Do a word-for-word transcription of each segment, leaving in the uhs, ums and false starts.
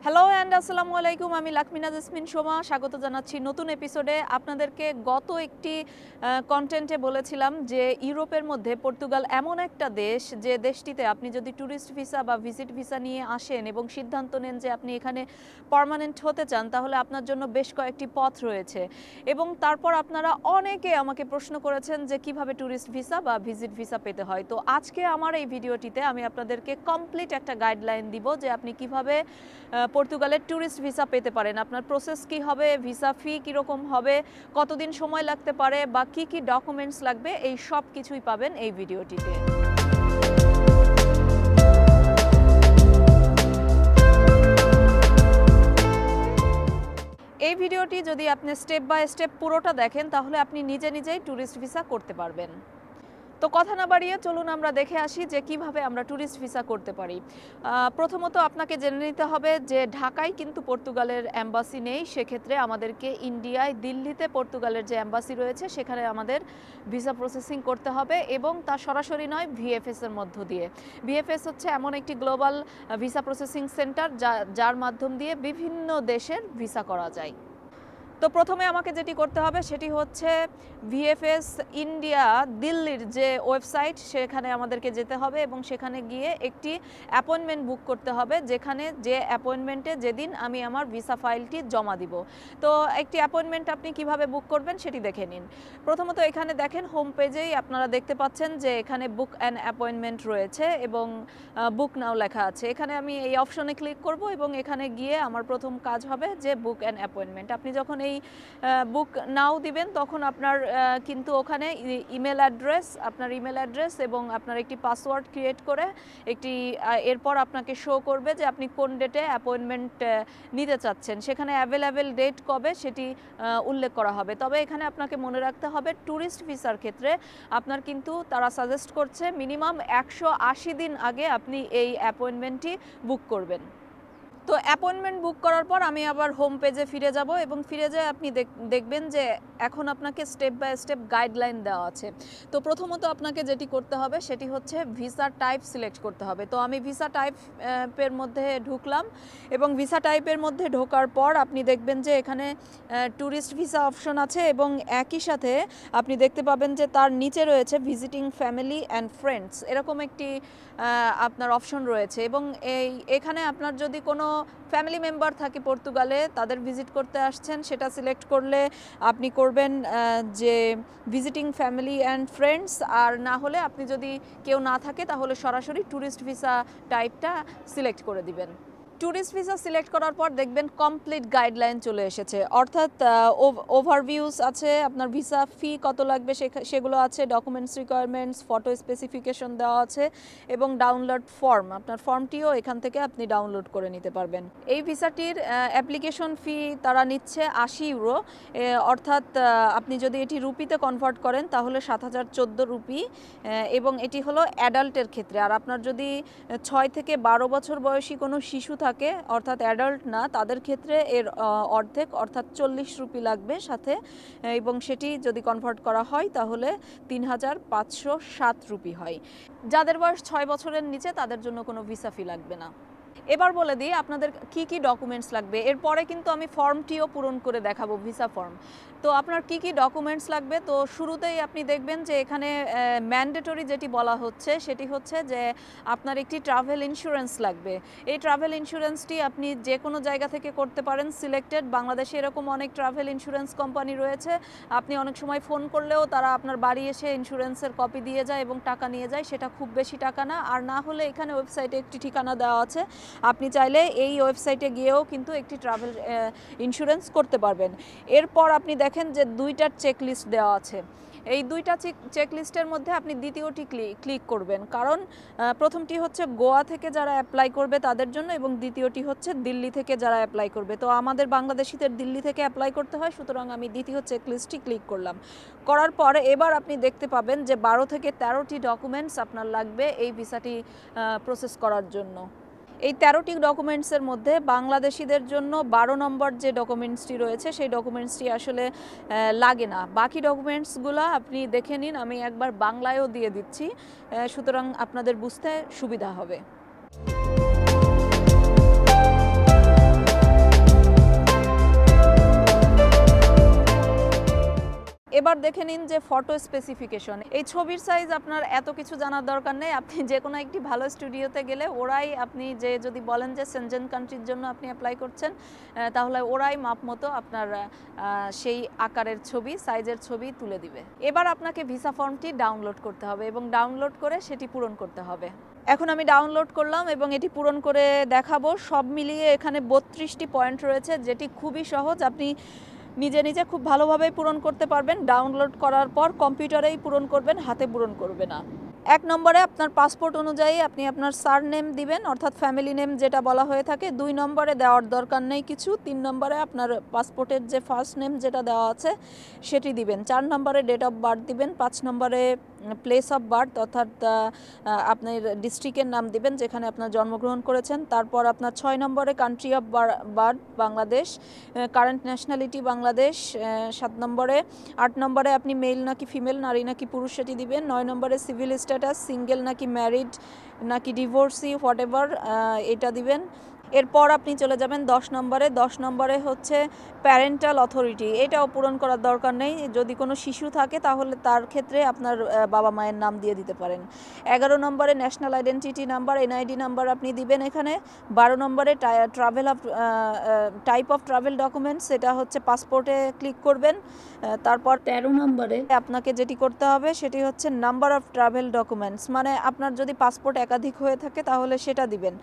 Hello and আসসালামু আলাইকুম। আমি লাকমিনা জেসমিন সোমা স্বাগত জানাচ্ছি নতুন এপিসোডে। আপনাদেরকে গত একটি কন্টেন্টে বলেছিলাম যে ইউরোপের মধ্যে পর্তুগাল এমন একটা দেশ যে দেশটিতে আপনি যদি ট্যুরিস্ট ভিসা বা ভিজিট ভিসা নিয়ে আসেন এবং সিদ্ধান্ত নেন যে আপনি এখানে পার্মানেন্ট হতে চান, তাহলে আপনার জন্য বেশ কয়েকটি পথ রয়েছে। এবং তারপর আপনারা অনেকে আমাকে প্রশ্ন করেছেন যে কিভাবে ট্যুরিস্ট ভিসা বা ভিজিট ভিসা পেতে হয়। তো আজকে আমার এই ভিডিওটিতে আমি আপনাদেরকে কমপ্লিট একটা গাইডলাইন দিব যে আপনি কিভাবে পর্তুগালের ট্যুরিস্ট ভিসা পেতে পারেন। আপনার প্রসেস কি হবে, ভিসা ফি কীরকম হবে, কতদিন সময় লাগতে পারে বা কি কি ডকুমেন্টস লাগবে, এই সব কিছুই পাবেন এই ভিডিওটিতে। এই ভিডিওটি যদি আপনি স্টেপ বাই স্টেপ পুরোটা দেখেন তাহলে আপনি নিজে নিজেই ট্যুরিস্ট ভিসা করতে পারবেন। তো কথা না বাড়িয়ে চলুন আমরা দেখে আসি যে কিভাবে আমরা ট্যুরিস্ট ভিসা করতে পারি। প্রথমত আপনাকে জেনে নিতে হবে যে ঢাকায় কিন্তু পর্তুগালের অ্যাম্বাসি নেই। সেক্ষেত্রে আমাদেরকে ইন্ডিয়ায় দিল্লিতে পর্তুগালের যে অ্যাম্বাসি রয়েছে সেখানে আমাদের ভিসা প্রসেসিং করতে হবে, এবং তা সরাসরি নয়, ভিএফএস এর মধ্য দিয়ে। ভিএফএস হচ্ছে এমন একটি গ্লোবাল ভিসা প্রসেসিং সেন্টার যা যার মাধ্যম দিয়ে বিভিন্ন দেশের ভিসা করা যায়। তো প্রথমে আমাকে যেটি করতে হবে সেটি হচ্ছে ভিএফএস ইন্ডিয়া দিল্লির যে ওয়েবসাইট, সেখানে আমাদেরকে যেতে হবে এবং সেখানে গিয়ে একটি অ্যাপয়েন্টমেন্ট বুক করতে হবে, যেখানে যে অ্যাপয়েন্টমেন্টে যেদিন আমি আমার ভিসা ফাইলটি জমা দিব। তো একটি অ্যাপয়েন্টমেন্ট আপনি কিভাবে বুক করবেন সেটি দেখে নিন। প্রথমত এখানে দেখেন হোম পেজেই আপনারা দেখতে পাচ্ছেন যে এখানে বুক অ্যান অ্যাপয়েন্টমেন্ট রয়েছে এবং বুক নাও লেখা আছে। এখানে আমি এই অপশনে ক্লিক করব এবং এখানে গিয়ে আমার প্রথম কাজ হবে যে বুক অ্যান অ্যাপয়েন্টমেন্ট। আপনি যখন এই বুক নাও দিবেন তখন আপনার কিন্তু ওখানে ইমেল অ্যাড্রেস আপনার ইমেল অ্যাড্রেস এবং আপনার একটি পাসওয়ার্ড ক্রিয়েট করে একটি এরপর আপনাকে শো করবে যে আপনি কোন ডেটে অ্যাপয়েন্টমেন্ট নিতে চাচ্ছেন। সেখানে অ্যাভেলেবেল ডেট কবে সেটি উল্লেখ করা হবে। তবে এখানে আপনাকে মনে রাখতে হবে ট্যুরিস্ট ভিসার ক্ষেত্রে আপনার কিন্তু তারা সাজেস্ট করছে মিনিমাম একশো আশি দিন আগে আপনি এই অ্যাপয়েন্টমেন্টটি বুক করবেন। তো অ্যাপয়েন্টমেন্ট বুক করার পর আমি আবার হোম পেজে ফিরে যাব এবং ফিরে যেয়ে আপনি দেখবেন যে এখন আপনাকে স্টেপ বাই স্টেপ গাইডলাইন দেওয়া আছে। তো প্রথমত আপনাকে যেটি করতে হবে সেটি হচ্ছে ভিসা টাইপ সিলেক্ট করতে হবে। তো আমি ভিসা টাইপের মধ্যে ঢুকলাম এবং ভিসা টাইপের মধ্যে ঢোকার পর আপনি দেখবেন যে এখানে ট্যুরিস্ট ভিসা অপশন আছে এবং একই সাথে আপনি দেখতে পাবেন যে তার নিচে রয়েছে ভিজিটিং ফ্যামিলি অ্যান্ড ফ্রেন্ডস, এরকম একটি আপনার অপশন রয়েছে। এবং এই এখানে আপনার যদি কোনো ফ্যামিলি মেম্বার থাকে পর্তুগালে, তাদের ভিজিট করতে আসছেন, সেটা সিলেক্ট করলে আপনি করবেন যে ভিজিটিং ফ্যামিলি অ্যান্ড ফ্রেন্ডস, আর না হলে আপনি যদি কেউ না থাকে তাহলে সরাসরি ট্যুরিস্ট ভিসা টাইপটা সিলেক্ট করে দিবেন। ট্যুরিস্ট ভিসা সিলেক্ট করার পর দেখবেন কমপ্লিট গাইডলাইন চলে এসেছে, অর্থাৎ ওভারভিউস আছে, আপনার ভিসা ফি কত লাগবে সেগুলো আছে, ডকুমেন্টস রিকোয়ারমেন্টস, ফটো স্পেসিফিকেশন দেওয়া আছে এবং ডাউনলোড ফর্ম, আপনার ফর্মটিও এখান থেকে আপনি ডাউনলোড করে নিতে পারবেন। এই ভিসাটির অ্যাপ্লিকেশন ফি তারা নিচ্ছে আশি ইউরো, অর্থাৎ আপনি যদি এটি রুপিতে কনভার্ট করেন তাহলে সাত হাজার চোদ্দো রুপি, এবং এটি হলো অ্যাডাল্টের ক্ষেত্রে। আর আপনার যদি ছয় থেকে বারো বছর বয়সী কোনো শিশু থাকে, অর্থাৎ অ্যাডাল্ট না, তাদের ক্ষেত্রে এর অর্ধেক অর্থাৎ চল্লিশ রুপি লাগবে সাথে, এবং সেটি যদি কনভার্ট করা হয় তাহলে তিন হাজার পাঁচশো সাত রুপি হয়। যাদের বয়স ছয় বছরের নিচে তাদের জন্য কোনো ভিসা ফি লাগবে না। এবার বলে দিই আপনাদের কি কি ডকুমেন্টস লাগবে। এরপরে কিন্তু আমি ফর্মটিও পূরণ করে দেখাবো, ভিসা ফর্ম। তো আপনার কি কি ডকুমেন্টস লাগবে, তো শুরুতেই আপনি দেখবেন যে এখানে ম্যান্ডেটরি যেটি বলা হচ্ছে সেটি হচ্ছে যে আপনার একটি ট্রাভেল ইন্স্যুরেন্স লাগবে। এই ট্রাভেল ইন্স্যুরেন্সটি আপনি যে কোনো জায়গা থেকে করতে পারেন, সিলেক্টেড। বাংলাদেশে এরকম অনেক ট্রাভেল ইন্স্যুরেন্স কোম্পানি রয়েছে, আপনি অনেক সময় ফোন করলেও তারা আপনার বাড়ি এসে ইন্স্যুরেন্সের কপি দিয়ে যায় এবং টাকা নিয়ে যায়, সেটা খুব বেশি টাকা না। আর না হলে এখানে ওয়েবসাইটে একটি ঠিকানা দেওয়া আছে, আপনি চাইলে এই ওয়েবসাইটে গিয়েও কিন্তু একটি ট্রাভেল ইন্স্যুরেন্স করতে পারবেন। এরপর আপনি দেখেন যে দুইটার চেকলিস্ট দেওয়া আছে। এই দুইটা চেকলিস্টের মধ্যে আপনি দ্বিতীয়টি ক্লিক করবেন, কারণ প্রথমটি হচ্ছে গোয়া থেকে যারা অ্যাপ্লাই করবে তাদের জন্য এবং দ্বিতীয়টি হচ্ছে দিল্লি থেকে যারা অ্যাপ্লাই করবে। তো আমাদের বাংলাদেশিদের দিল্লি থেকে অ্যাপ্লাই করতে হয়, সুতরাং আমি দ্বিতীয় চেকলিস্টটি ক্লিক করলাম। করার পরে এবার আপনি দেখতে পাবেন যে বারো থেকে তেরোটি ডকুমেন্টস আপনার লাগবে এই ভিসাটি প্রসেস করার জন্য। এই তেরোটি ডকুমেন্টসের মধ্যে বাংলাদেশিদের জন্য বারো নম্বর যে ডকুমেন্টসটি রয়েছে সেই ডকুমেন্টসটি আসলে লাগে না। বাকি ডকুমেন্টসগুলো আপনি দেখে নিন, আমি একবার বাংলায়ও দিয়ে দিচ্ছি, সুতরাং আপনাদের বুঝতে সুবিধা হবে। এবার দেখে নিন যে ফটো স্পেসিফিকেশন। এই ছবির সাইজ আপনার এত কিছু জানার দরকার নেই, আপনি যে কোনো একটি ভালো স্টুডিওতে গেলে ওরাই, আপনি যে যদি বলেন যে সেনজেন কান্ট্রির জন্য আপনি অ্যাপ্লাই করছেন, তাহলে ওরাই মাপ মতো আপনার সেই আকারের ছবি, সাইজের ছবি তুলে দিবে। এবার আপনাকে ভিসা ফর্মটি ডাউনলোড করতে হবে এবং ডাউনলোড করে সেটি পূরণ করতে হবে। এখন আমি ডাউনলোড করলাম এবং এটি পূরণ করে দেখাবো। সব মিলিয়ে এখানে বত্রিশটি পয়েন্ট রয়েছে, যেটি খুবই সহজ, আপনি নিজে নিজে খুব ভালোভাবেই পূরণ করতে পারবেন। ডাউনলোড করার পর কম্পিউটারেই পূরণ করবেন, হাতে পূরণ করবে না। এক নম্বরে আপনার পাসপোর্ট অনুযায়ী আপনি আপনার সার নেম দিবেন, অর্থাৎ ফ্যামিলি নেম যেটা বলা হয়ে থাকে। দুই নম্বরে দেওয়ার দরকার নেই কিছু। তিন নম্বরে আপনার পাসপোর্টের যে ফার্স্ট নেম যেটা দেওয়া আছে সেটি দিবেন। চার নম্বরে ডেট অফ বার্থ দিবেন। পাঁচ নম্বরে প্লেস অফ বার্থ, অর্থাৎ আপনার ডিস্ট্রিক্টের নাম দিবেন যেখানে আপনার জন্মগ্রহণ করেছেন। তারপর আপনার ছয় নম্বরে country of birth Bangladesh, current nationality Bangladesh. সাত নম্বরে, আট নম্বরে আপনি মেল নাকি ফিমেল, নারী নাকি পুরুষ সেটি দিবেন। নয় নম্বরে সিভিল স্ট্যাটাস, সিঙ্গেল নাকি ম্যারিড নাকি ডিভোর্সি, হোয়াট এভার, এটা দিবেন। এরপর আপনি চলে যাবেন দশ নম্বরে। দশ নম্বরে হচ্ছে প্যারেন্টাল অথরিটি, এটাও পূরণ করার দরকার নেই। যদি কোনো শিশু থাকে তাহলে তার ক্ষেত্রে আপনার বাবা মায়ের নাম দিয়ে দিতে পারেন। এগারো নম্বরে national identity number, NID number আপনি দিবেন এখানে। বারো নম্বরে travel of type of travel documents, এটা হচ্ছে পাসপোর্টে ক্লিক করবেন। তারপর তেরো নম্বরে আপনাকে যেটি করতে হবে সেটি হচ্ছে নাম্বার অফ ট্রাভেল ডকুমেন্টস, মানে আপনার যদি পাসপোর্ট একাধিক হয়ে থাকে তাহলে সেটা দিবেন।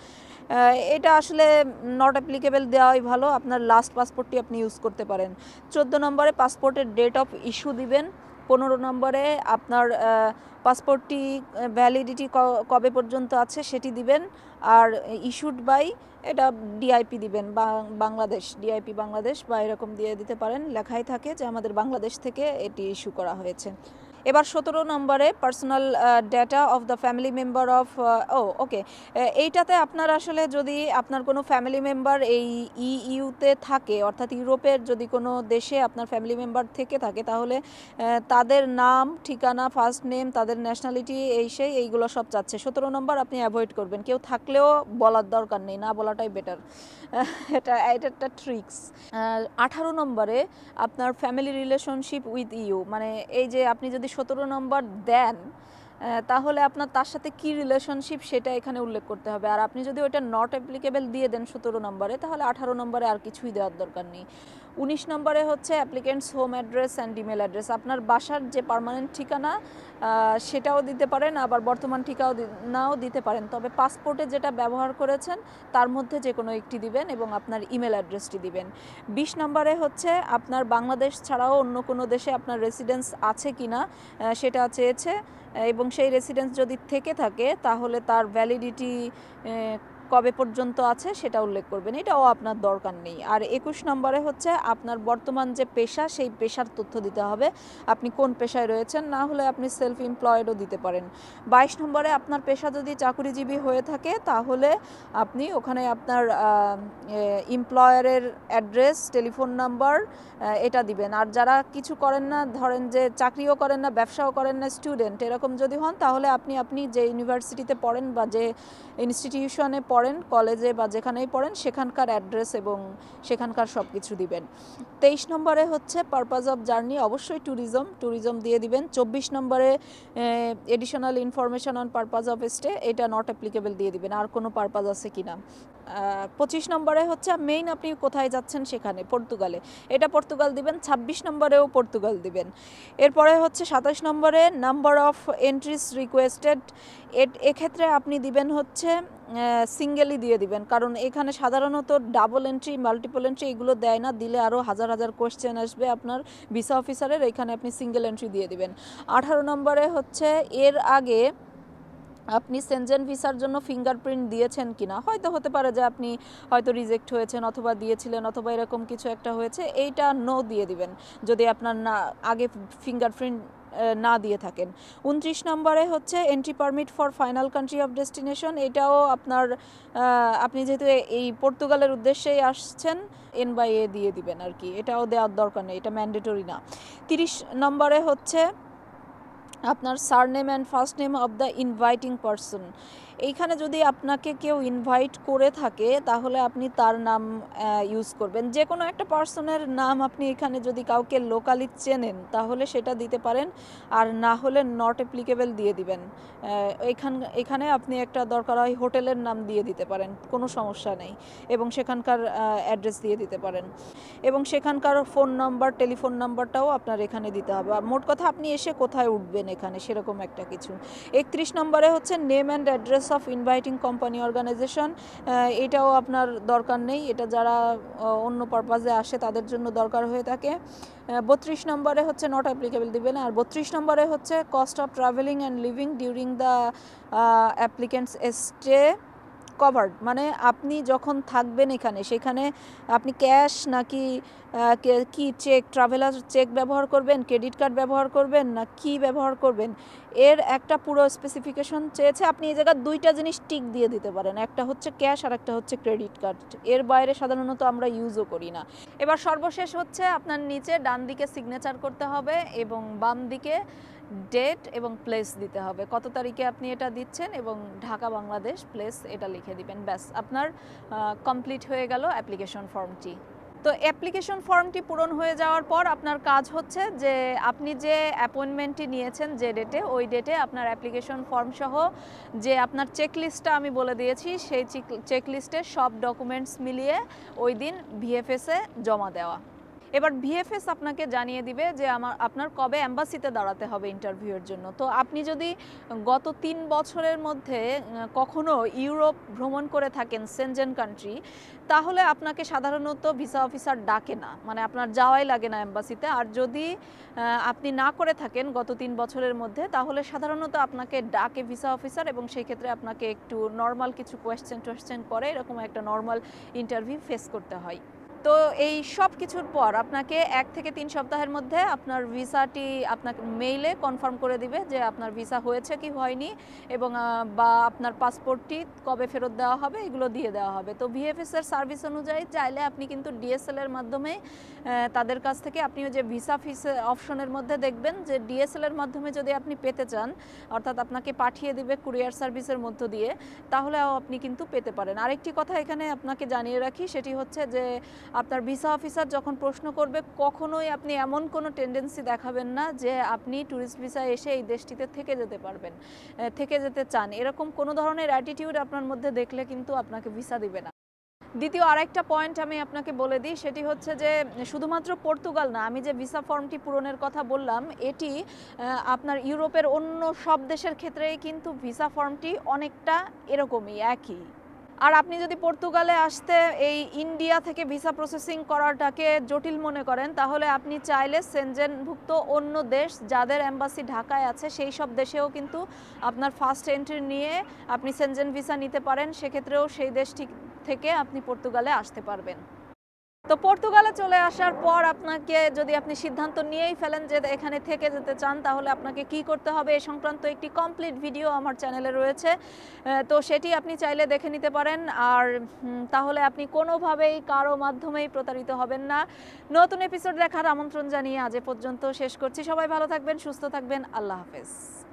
এটা আসলে নট অ্যাপ্লিকেবল দেওয়াই ভালো, আপনার লাস্ট পাসপোর্টটি আপনি ইউজ করতে পারেন। চোদ্দো নম্বরে পাসপোর্টের ডেট অফ ইস্যু দিবেন। পনেরো নম্বরে আপনার পাসপোর্টটি ভ্যালিডিটি কবে পর্যন্ত আছে সেটি দিবেন। আর ইস্যুড বাই, এটা ডিআইপি দিবেন, বাংলাদেশ, ডিআইপি বাংলাদেশ বা এরকম দিয়ে দিতে পারেন, লেখাই থাকে যে আমাদের বাংলাদেশ থেকে এটি ইস্যু করা হয়েছে। এবার সতেরো নম্বরে personal data of the family member of, ও ওকে, এইটাতে আপনার আসলে যদি আপনার কোনো ফ্যামিলি মেম্বার এই ইইউতে থাকে, অর্থাৎ ইউরোপের যদি কোনো দেশে আপনার ফ্যামিলি মেম্বার থেকে থাকে, তাহলে তাদের নাম, ঠিকানা, ফার্স্ট নেম, তাদের ন্যাশনালিটি, এই সেই এইগুলো সব চাচ্ছে। সতেরো নম্বর আপনি অ্যাভয়েড করবেন, কেউ থাকলেও বলার দরকার নেই, না বলাটাই বেটার, এটা এটা একটা ট্রিক্স। আঠারো নম্বরে আপনার ফ্যামিলি রিলেশনশিপ উইথ ইউ, মানে এই যে আপনি যদি সতেরো নম্বর দেন তাহলে আপনার তার সাথে কি রিলেশনশিপ সেটা এখানে উল্লেখ করতে হবে। আর আপনি যদি ওইটা নট অ্যাপ্লিকেবল দিয়ে দেন সতেরো নম্বরে, তাহলে আঠারো নম্বরে আর কিছুই দেওয়ার দরকার নেই। উনিশ নম্বরে হচ্ছে applicant's home address and email address, আপনার বাসার যে পার্মানেন্ট ঠিকানা সেটাও দিতে পারেন, আবার বর্তমান ঠিকানাও দিতে পারেন, তবে পাসপোর্টে যেটা ব্যবহার করেছেন তার মধ্যে যে কোনো একটি দিবেন এবং আপনার ইমেল অ্যাড্রেসটি দিবেন। বিশ নম্বরে হচ্ছে আপনার বাংলাদেশ ছাড়াও অন্য কোনো দেশে আপনার রেসিডেন্স আছে কি না সেটা চেয়েছে, এবং সেই রেসিডেন্স যদি থেকে থাকে তাহলে তার ভ্যালিডিটি কবে পর্যন্ত আছে সেটা উল্লেখ করবেন, এটাও আপনার দরকার নেই। আর একুশ নম্বরে হচ্ছে আপনার বর্তমান যে পেশা সেই পেশার তথ্য দিতে হবে, আপনি কোন পেশায় রয়েছেন, না হলে আপনি সেলফ এমপ্লয়েডও দিতে পারেন। বাইশ নম্বরে আপনার পেশা যদি চাকরিজীবী হয়ে থাকে তাহলে আপনি ওখানে আপনার এমপ্লয়ারের অ্যাড্রেস, টেলিফোন নাম্বার এটা দিবেন। আর যারা কিছু করেন না, ধরেন যে চাকরিও করেন না, ব্যবসাও করেন না, স্টুডেন্ট এরকম যদি হন, তাহলে আপনি আপনি যে ইউনিভার্সিটিতে পড়েন বা যে ইনস্টিটিউশনে পড়েন, কলেজে বা যেখানেই পড়েন, সেখানকার অ্যাড্রেস এবং সেখানকার সব কিছু দিবেন। তেইশ নম্বরে হচ্ছে পারপাস অফ জার্নি, অবশ্যই ট্যুরিজম, ট্যুরিজম দিয়ে দিবেন। চব্বিশ নম্বরে additional information on purpose of stay, এটা নট অ্যাপ্লিকেবল দিয়ে দিবেন, আর কোনো পারপাস আছে কিনা। পঁচিশ নম্বরে হচ্ছে মেইন আপনি কোথায় যাচ্ছেন সেখানে, পর্তুগালে, এটা পর্তুগাল দিবেন। ছাব্বিশ নম্বরেও পর্তুগাল দিবেন। এরপরে হচ্ছে সাতাশ নম্বরে নাম্বার অফ এন্ট্রিজ রিকোয়েস্টেড, এক্ষেত্রে আপনি দিবেন হচ্ছে সিঙ্গেলই দিয়ে দিবেন, কারণ এখানে সাধারণত ডাবল এন্ট্রি, মাল্টিপল এন্ট্রি এগুলো দেয় না, দিলে আরও হাজার হাজার কোয়েশ্চেন আসবে আপনার ভিসা অফিসারের, এখানে আপনি সিঙ্গেল এন্ট্রি দিয়ে দিবেন। আঠারো নম্বরে হচ্ছে এর আগে আপনি সেনজেন ভিসার জন্য ফিঙ্গারপ্রিন্ট দিয়েছেন কিনা, হয়তো হতে পারে যে আপনি হয়তো রিজেক্ট হয়েছেন অথবা দিয়েছিলেন অথবা এরকম কিছু একটা হয়েছে, এইটা নো দিয়ে দিবেন যদি আপনার না আগে ফিঙ্গারপ্রিন্ট না দিয়ে থাকেন। উনত্রিশ নম্বরে হচ্ছে entry permit for final country of destination, এটাও আপনার আপনি যেহেতু এই পর্তুগালের উদ্দেশ্যেই আসছেন এন বাই এ দিয়ে দিবেন আর কি, এটাও দেওয়ার দরকার নেই, এটা ম্যান্ডেটরি না। তিরিশ নম্বরে হচ্ছে আপনার surname and first name of the inviting person, এইখানে যদি আপনাকে কেউ ইনভাইট করে থাকে তাহলে আপনি তার নাম ইউজ করবেন। যে কোনো একটা পার্সনের নাম আপনি এখানে যদি কাউকে লোকালি চেনেন তাহলে সেটা দিতে পারেন, আর না হলে নট অ্যাপ্লিকেবল দিয়ে দিবেন। এখান এখানে আপনি একটা দরকার হয় হোটেলের নাম দিয়ে দিতে পারেন, কোনো সমস্যা নেই, এবং সেখানকার অ্যাড্রেস দিয়ে দিতে পারেন, এবং সেখানকার ফোন নাম্বার টেলিফোন নাম্বারটাও আপনার এখানে দিতে হবে। মোট কথা আপনি এসে কোথায় উঠবেন এখানে সেরকম একটা কিছু। একত্রিশ নম্বরে হচ্ছে name and address of inviting company organization, এটাও আপনার দরকার নেই, এটা যারা অন্য পারপাজে আসে তাদের জন্য দরকার হয়ে থাকে। বত্রিশ নম্বরে হচ্ছে নট অ্যাপ্লিকেবল দিবেন, আর বত্রিশ নম্বরে হচ্ছে cost of travelling and living during the applicant's stay covered, মানে আপনি যখন থাকবেন এখানে সেখানে আপনি ক্যাশ নাকি কি চেক, ট্রাভেলার চেক ব্যবহার করবেন, ক্রেডিট কার্ড ব্যবহার করবেন না কি ব্যবহার করবেন, এর একটা পুরো স্পেসিফিকেশন চেয়েছে। আপনি এই জায়গায় দুইটা জিনিস টিক দিয়ে দিতে পারেন, একটা হচ্ছে ক্যাশ আর একটা হচ্ছে ক্রেডিট কার্ড। এর বাইরে সাধারণত আমরা ইউজও করি না। এবার সর্বশেষ হচ্ছে আপনার নিচে ডান দিকে সিগনেচার করতে হবে এবং বাম দিকে ডেট এবং প্লেস দিতে হবে, কত তারিখে আপনি এটা দিচ্ছেন এবং ঢাকা বাংলাদেশ প্লেস এটা লিখে দিবেন। ব্যাস আপনার কমপ্লিট হয়ে গেল অ্যাপ্লিকেশন ফর্মটি। তো অ্যাপ্লিকেশন ফর্মটি পূরণ হয়ে যাওয়ার পর আপনার কাজ হচ্ছে যে আপনি যে অ্যাপয়েন্টমেন্টটি নিয়েছেন যে ডেটে, ওই ডেটে আপনার অ্যাপ্লিকেশন ফর্ম সহ যে আপনার চেকলিস্টটা আমি বলে দিয়েছি সেই চেকলিস্টে সব ডকুমেন্টস মিলিয়ে ওই দিন ভিএফএসে জমা দেওয়া। এবার ভিএফএস আপনাকে জানিয়ে দিবে যে আমার আপনার কবে এম্বাসিতে দাঁড়াতে হবে ইন্টারভিউয়ের জন্য। তো আপনি যদি গত তিন বছরের মধ্যে কখনো ইউরোপ ভ্রমণ করে থাকেন, সেনজেন কান্ট্রি, তাহলে আপনাকে সাধারণত ভিসা অফিসার ডাকে না, মানে আপনার যাওয়াই লাগে না এম্বাসিতে। আর যদি আপনি না করে থাকেন গত তিন বছরের মধ্যে, তাহলে সাধারণত আপনাকে ডাকে ভিসা অফিসার, এবং সেই ক্ষেত্রে আপনাকে একটু নর্মাল কিছু কোয়েশ্চেন টোয়েশ্চেন করে এরকম একটা নর্মাল ইন্টারভিউ ফেস করতে হয়। তো এই সব কিছুর পর আপনাকে এক থেকে তিন সপ্তাহের মধ্যে আপনার ভিসাটি আপনাকে মেইলে কনফার্ম করে দিবে যে আপনার ভিসা হয়েছে কি হয়নি, এবং বা আপনার পাসপোর্টটি কবে ফেরত দেওয়া হবে, এগুলো দিয়ে দেওয়া হবে। তো ভিএফএস এর সার্ভিস অনুযায়ী চাইলে আপনি কিন্তু ডিএসএল এর মাধ্যমে তাদের কাছ থেকে আপনি যে ভিসা ফিস অপশনের মধ্যে দেখবেন যে ডিএসএল এর মাধ্যমে যদি আপনি পেতে চান, অর্থাৎ আপনাকে পাঠিয়ে দিবে কুরিয়ার সার্ভিসের মধ্য দিয়ে, তাহলেও আপনি কিন্তু পেতে পারেন। আরেকটি কথা এখানে আপনাকে জানিয়ে রাখি, সেটি হচ্ছে যে আপনার ভিসা অফিসার যখন প্রশ্ন করবে, কখনোই আপনি এমন কোনো টেন্ডেন্সি দেখাবেন না যে আপনি ট্যুরিস্ট ভিসা এসে এই দেশটিতে থেকে যেতে পারবেন, থেকে যেতে চান, এরকম কোনো ধরনের অ্যাটিটিউড আপনার মধ্যে দেখলে কিন্তু আপনাকে ভিসা দিবে না। দ্বিতীয় আরেকটা পয়েন্ট আমি আপনাকে বলে দিই, সেটি হচ্ছে যে শুধুমাত্র পর্তুগাল না, আমি যে ভিসা ফর্মটি পূরণের কথা বললাম, এটি আপনার ইউরোপের অন্য সব দেশের ক্ষেত্রেই কিন্তু ভিসা ফর্মটি অনেকটা এরকমই একই। আর আপনি যদি পর্তুগালে আসতে এই ইন্ডিয়া থেকে ভিসা প্রসেসিং করাটাকে জটিল মনে করেন, তাহলে আপনি চাইলে সেনজেনভুক্ত অন্য দেশ যাদের এম্বাসি ঢাকায় আছে সেই সব দেশেও কিন্তু আপনার ফার্স্ট এন্ট্রি নিয়ে আপনি সেনজেন ভিসা নিতে পারেন, সেক্ষেত্রেও সেই দেশ থেকে আপনি পর্তুগালে আসতে পারবেন। তো পর্তুগালে চলে আসার পর আপনাকে যদি আপনি সিদ্ধান্ত নিয়েই ফেলেন যে এখানে থেকে যেতে চান, তাহলে আপনাকে কি করতে হবে এই সংক্রান্ত একটি কমপ্লিট ভিডিও আমার চ্যানেলে রয়েছে, তো সেটি আপনি চাইলে দেখে নিতে পারেন। আর তাহলে আপনি কোনোভাবেই কারো মাধ্যমেই প্রতারিত হবেন না। নতুন এপিসোড দেখার আমন্ত্রণ জানিয়ে আজ এ পর্যন্ত শেষ করছি। সবাই ভালো থাকবেন, সুস্থ থাকবেন, আল্লাহ হাফেজ।